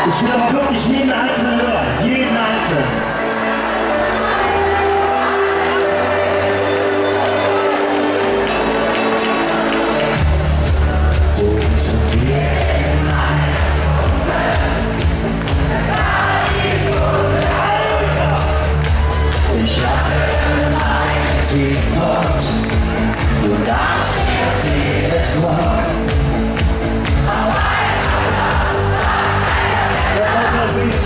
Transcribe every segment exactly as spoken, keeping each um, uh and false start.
Ich will aber wirklich jeden Einzelnen hören. Jeden Einzelnen. Ich hatte meinen Tiefpunkt, du darfst mir vieles tun. Der Mutter sieht,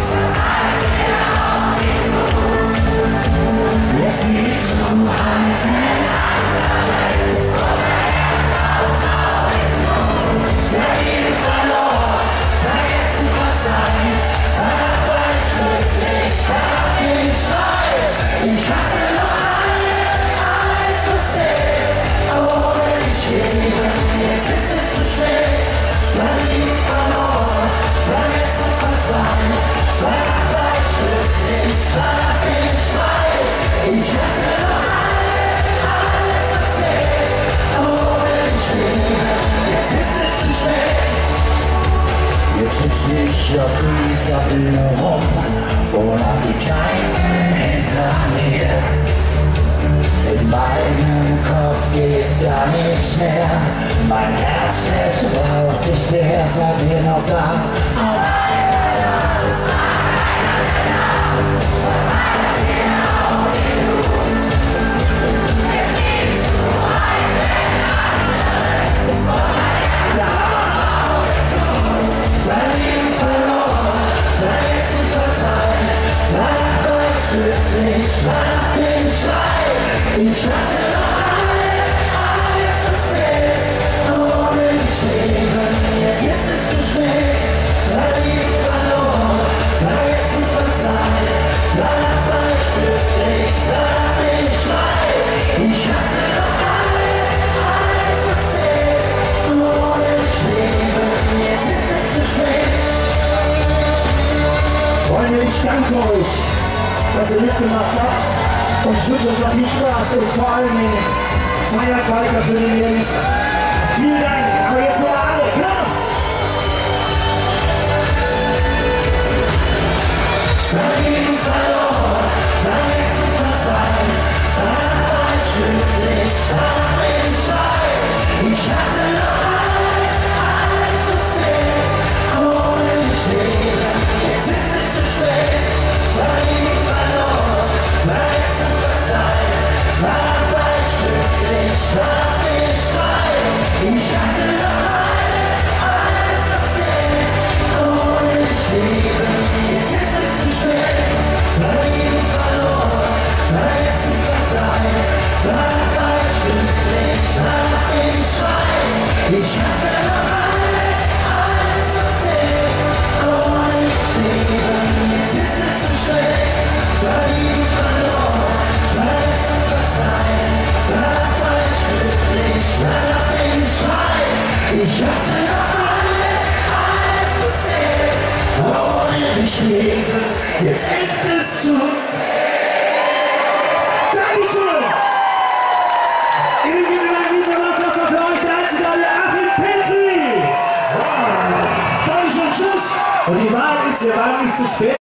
jetzt liegst du an den anderen. Verlieben, verloren, vergessen, verzeihen, verdammt war ich glücklich, verdammt bin ich frei. Ich hatte noch alles, alles zu sehen, aber ohne dich leben, jetzt ist es zu spät. Verliebt, verloren, vergessen, verzeihen, verdammt war ich glücklich, verdammt bin ich frei. Ich hatte noch alles, alles zu sehen, aber ohne dich leben, jetzt ist es zu spät. Jetzt sitze ich auf dieser Bühne rum und hab die Kneipen hinter mir. In meinem Kopf geht gar nichts mehr. Mein Herz, es braucht dich sehr. Seid ihr noch da? Verlieben, verloren, vergessen, verzeihen, verdammt war ich glücklich, verdammt bin ich frei. Ich hatte noch alles, alles erzählt, aber ohne dich leben, jetzt ist es zu spät. Verliebt, verloren, vergessen, verzeihen, verdammt war ich glücklich, verdammt bin ich frei. Ich hatte noch alles, alles erzählt, aber ohne dich leben, jetzt ist es zu spät. Freunde, ich danke euch, dass ihr mitgemacht habt. Und ich wünsche euch noch viel Spaß und vor allen Dingen feiert weiter für den Jungs. Vielen Dank, aber jetzt noch alle, klar! Verlieben, verloren, vergessen, verzeihen, verdammt war ich glücklich, verdammt bin ich frei. Ich hatte noch alles, alles zu sehen, aber ohne dich leben, jetzt ist es zu spät. Verlieben, verloren, vergessen, verzeihen, verdammt war ich glücklich, verdammt bin ich frei. Ich hatte noch alles, alles zu sehen, aber ohne dich leben, jetzt ist es zu spät. Verlieben, verloren, vergessen, verzeihen, verdammt war ich glücklich, verdammt bin ich frei. Ich hatte noch alles, alles zu sehen, aber ohne dich leben, jetzt ist es zu spät. Verlieben, verloren, vergessen, verzeihen, verdammt war ich glücklich, verdammt bin ich frei. Ich hatte noch alles, alles zu sehen, aber ohne dich leben, jetzt ist es zu Dankeschön! In den Gegenwart dieser Mannschaft für euch der einzige Achim Petri! Wow. Dankeschön, tschüss! Und die Wahrheit ist, wir waren nicht zu spät.